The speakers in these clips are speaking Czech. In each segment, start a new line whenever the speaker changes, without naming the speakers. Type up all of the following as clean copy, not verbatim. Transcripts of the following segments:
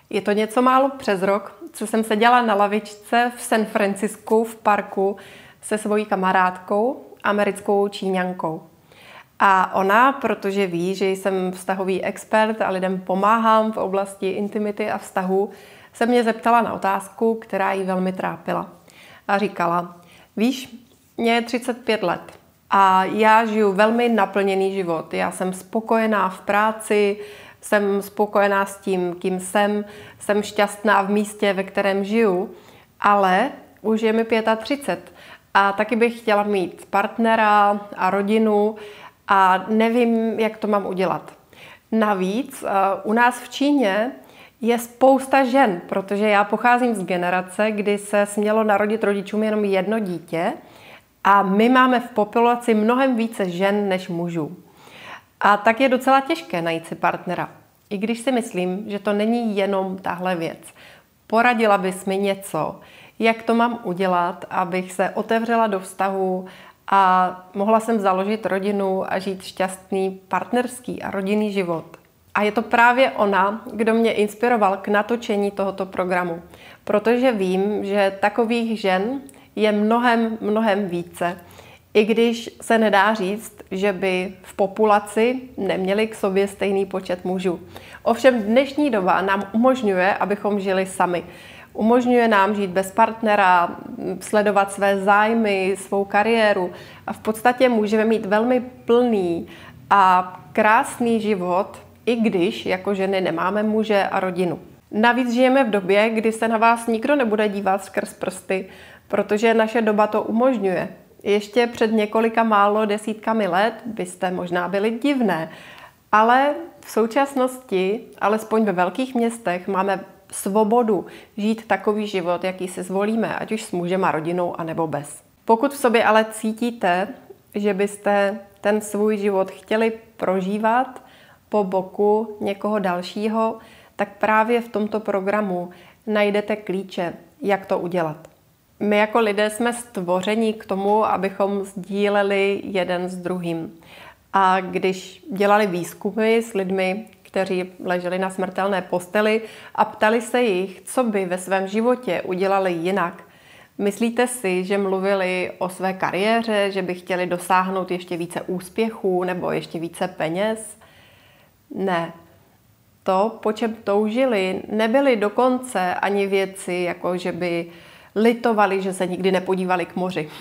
Je to něco málo přes rok, co jsem seděla na lavičce v San Francisku v parku se svojí kamarádkou, americkou Číňankou. A ona, protože ví, že jsem vztahový expert a lidem pomáhám v oblasti intimity a vztahu, se mě zeptala na otázku, která jí velmi trápila. A říkala, víš, mně je 35 let a já žiju velmi naplněný život. Já jsem spokojená v práci, jsem spokojená s tím, kým jsem šťastná v místě, ve kterém žiju, ale už je mi 35 a taky bych chtěla mít partnera a rodinu a nevím, jak to mám udělat. Navíc u nás v Číně je spousta žen, protože já pocházím z generace, kdy se smělo narodit rodičům jenom jedno dítě a my máme v populaci mnohem více žen než mužů. A tak je docela těžké najít si partnera. I když si myslím, že to není jenom tahle věc. Poradila bys mi něco, jak to mám udělat, abych se otevřela do vztahu a mohla jsem založit rodinu a žít šťastný partnerský a rodinný život. A je to právě ona, kdo mě inspiroval k natočení tohoto programu. Protože vím, že takových žen je mnohem více. I když se nedá říct, že by v populaci neměli k sobě stejný počet mužů. Ovšem dnešní doba nám umožňuje, abychom žili sami. Umožňuje nám žít bez partnera, sledovat své zájmy, svou kariéru a v podstatě můžeme mít velmi plný a krásný život, i když jako ženy nemáme muže a rodinu. Navíc žijeme v době, kdy se na vás nikdo nebude dívat skrz prsty, protože naše doba to umožňuje. Ještě před několika málo desítkami let byste možná byli divné, ale v současnosti, alespoň ve velkých městech, máme svobodu žít takový život, jaký si zvolíme, ať už s mužem a rodinou, anebo bez. Pokud v sobě ale cítíte, že byste ten svůj život chtěli prožívat po boku někoho dalšího, tak právě v tomto programu najdete klíče, jak to udělat. My jako lidé jsme stvoření k tomu, abychom sdíleli jeden s druhým. A když dělali výzkumy s lidmi, kteří leželi na smrtelné posteli a ptali se jich, co by ve svém životě udělali jinak, myslíte si, že mluvili o své kariéře, že by chtěli dosáhnout ještě více úspěchů nebo ještě více peněz? Ne. To, po čem toužili, nebyly dokonce ani věci, jako že by litovali, že se nikdy nepodívali k moři.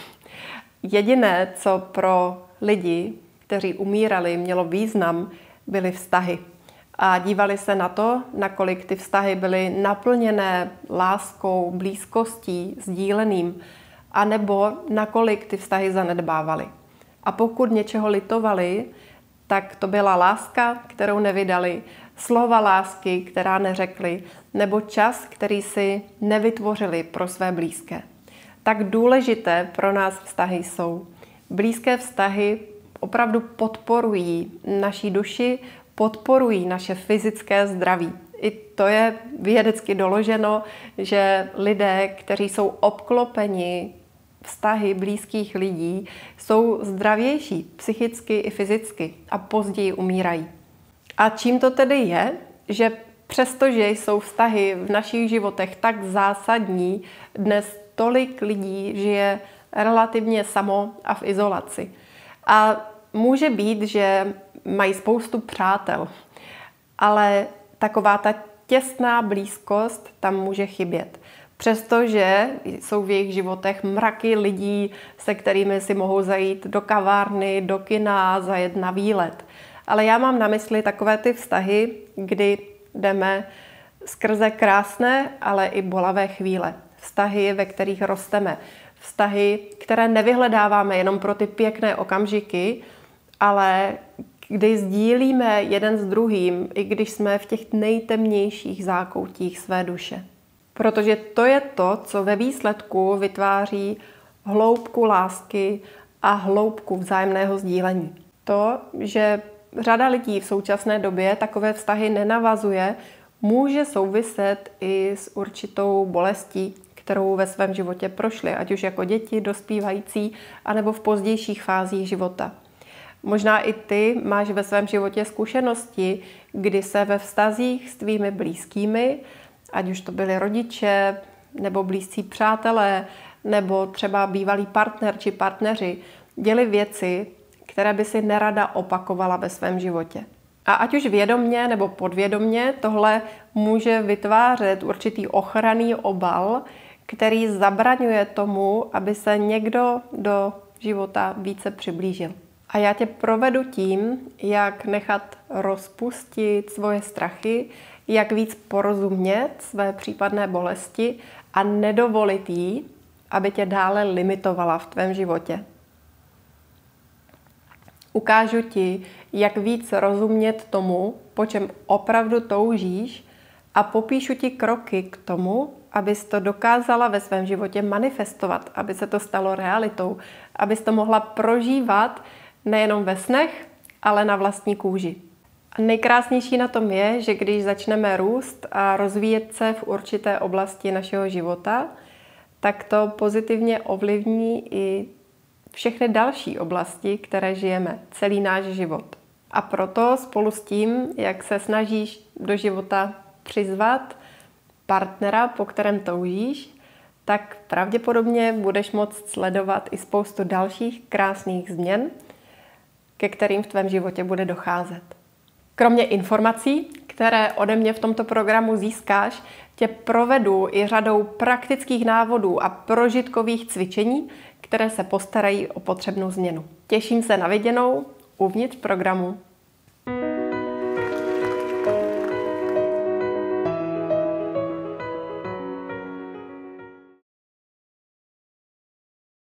Jediné, co pro lidi, kteří umírali, mělo význam, byly vztahy. A dívali se na to, nakolik ty vztahy byly naplněné láskou, blízkostí, sdíleným, anebo nakolik ty vztahy zanedbávali. A pokud něčeho litovali, tak to byla láska, kterou nevydali, slova lásky, která neřekli, nebo čas, který si nevytvořili pro své blízké. Tak důležité pro nás vztahy jsou. Blízké vztahy opravdu podporují naší duši, podporují naše fyzické zdraví. I to je vědecky doloženo, že lidé, kteří jsou obklopeni vztahy blízkých lidí, jsou zdravější psychicky i fyzicky a později umírají. A čím to tedy je, že přestože jsou vztahy v našich životech tak zásadní, dnes tolik lidí žije relativně samo a v izolaci. A může být, že mají spoustu přátel, ale taková ta těsná blízkost tam může chybět. Přestože jsou v jejich životech mraky lidí, se kterými si mohou zajít do kavárny, do kina, zajet na výlet. Ale já mám na mysli takové ty vztahy, kdy jdeme skrze krásné, ale i bolavé chvíle. Vztahy, ve kterých rosteme. Vztahy, které nevyhledáváme jenom pro ty pěkné okamžiky, ale kdy sdílíme jeden s druhým, i když jsme v těch nejtemnějších zákoutích své duše. Protože to je to, co ve výsledku vytváří hloubku lásky a hloubku vzájemného sdílení. To, že řada lidí v současné době takové vztahy nenavazuje, může souviset i s určitou bolestí, kterou ve svém životě prošli, ať už jako děti, dospívající, anebo v pozdějších fázích života. Možná i ty máš ve svém životě zkušenosti, kdy se ve vztazích s tvými blízkými ať už to byli rodiče, nebo blízcí přátelé, nebo třeba bývalý partner či partneři, děli věci, které by si nerada opakovala ve svém životě. A ať už vědomně nebo podvědomně, tohle může vytvářet určitý ochranný obal, který zabraňuje tomu, aby se někdo do života více přiblížil. A já tě provedu tím, jak nechat rozpustit svoje strachy, jak víc porozumět své případné bolesti a nedovolit jí, aby tě dále limitovala v tvém životě. Ukážu ti, jak víc rozumět tomu, po čem opravdu toužíš, a popíšu ti kroky k tomu, abys to dokázala ve svém životě manifestovat, aby se to stalo realitou, abys to mohla prožívat nejenom ve snech, ale na vlastní kůži. A nejkrásnější na tom je, že když začneme růst a rozvíjet se v určité oblasti našeho života, tak to pozitivně ovlivní i všechny další oblasti, které žijeme, celý náš život. A proto spolu s tím, jak se snažíš do života přizvat partnera, po kterém toužíš, tak pravděpodobně budeš moct sledovat i spoustu dalších krásných změn, ke kterým v tvém životě bude docházet. Kromě informací, které ode mě v tomto programu získáš, tě provedu i řadou praktických návodů a prožitkových cvičení, které se postarají o potřebnou změnu. Těším se na viděnou uvnitř programu.